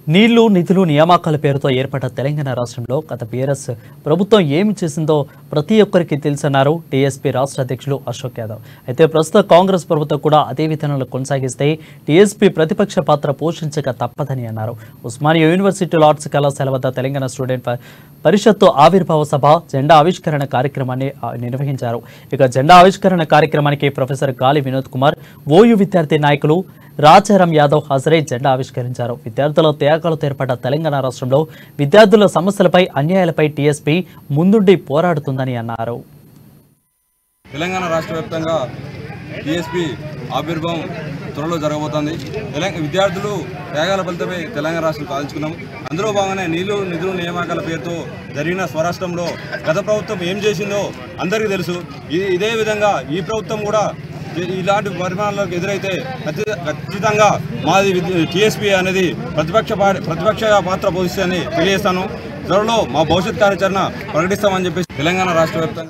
నీళ్లు నిధులు నియామకాల పేరుతో ఏర్పడ్డ తెలంగాణ రాష్ట్రంలో గత బీఆర్ఎస్ ప్రభుత్వం ఏమి చేసిందో ప్రతి ఒక్కరికి తెలుసన్నారు టీఎస్పీ రాష్ట్ర అధ్యక్షులు అశోక్ యాదవ్. అయితే ప్రస్తుత కాంగ్రెస్ ప్రభుత్వం కూడా అదే విధానంలో కొనసాగిస్తే టీఎస్పీ ప్రతిపక్ష పాత్ర పోషించక తప్పదని అన్నారు. ఉస్మానియా యూనివర్సిటీ ఆర్ట్స్ కళాశాల వద్ద తెలంగాణ స్టూడెంట్ పరిషత్తు ఆవిర్భావ సభ జెండా ఆవిష్కరణ కార్యక్రమాన్ని నిర్వహించారు. ఇక జెండా ఆవిష్కరణ కార్యక్రమానికి ప్రొఫెసర్ గాలి వినోద్ కుమార్, ఓయూ విద్యార్థి నాయకులు రాజారాం యాదవ్ హాజరై జెండా ఆవిష్కరించారు. విద్యార్థుల త్యాగాలతో ఏర్పడ్డ తెలంగాణ రాష్ట్రంలో విద్యార్థుల సమస్యలపై అన్యాయాలపై టీఎస్పీ ముందుండి పోరాడుతుందని అన్నారు. తెలంగాణ రాష్ట్ర వ్యాప్తంగా టీఎస్పీ ఆవిర్భావం త్వరలో జరగబోతోంది. విద్యార్థులు త్యాగాల ఫలితమై తెలంగాణ రాష్ట్రం సాధించుకున్నాం. అందులో భాగంగానే నీళ్లు నిధులు నియామకాల పేరుతో జరిగిన స్వరాష్ట్రంలో గత ప్రభుత్వం ఏం చేసిందో అందరికీ తెలుసు. ఇదే విధంగా ఈ ప్రభుత్వం కూడా ఇలాంటి పరిమాణాలకు ఎదురైతే ఖచ్చితంగా మాది టీఎస్పీ అనేది ప్రతిపక్ష పాత్ర పోషిస్తుందని తెలియజేస్తాను. త్వరలో మా భవిష్యత్ కార్యాచరణ ప్రకటిస్తామని చెప్పేసి తెలంగాణ రాష్ట్ర వ్యాప్తంగా